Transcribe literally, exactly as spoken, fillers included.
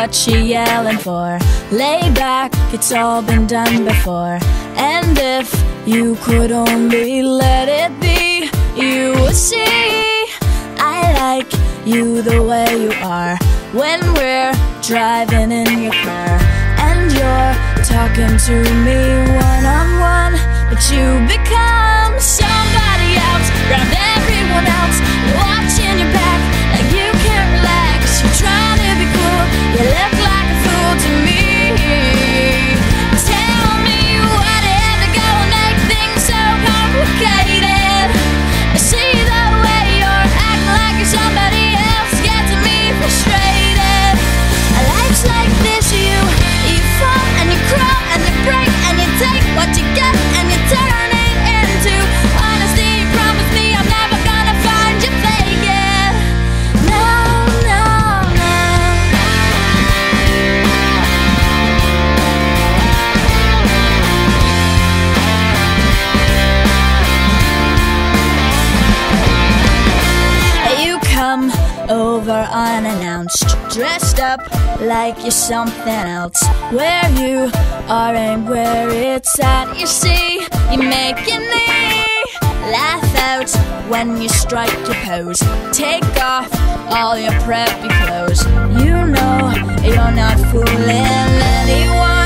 what you yelling for? Lay back, it's all been done before. And if you could only let it be, you would see I like you the way you are. When we're driving in your car and you're talking to me one-on-one, but you become somebody else, around everyone else. You're watching your back like you can't relax. You're trying to be cool, you look like a fool to me. Tell me what had to go and make things so complicated. I see the way you're acting like you're somebody else, gets me frustrated. Life's like this, you, you fall and you crawl and you break and you take what you get and you turn it into honesty. You promise me I'm never gonna find you fake it. No, no, no. You come over unannounced, dressed up like you're something else. Where you are ain't where it's at. You see, you make your knee laugh out when you strike your pose. Take off all your preppy clothes. You know you're not fooling anyone.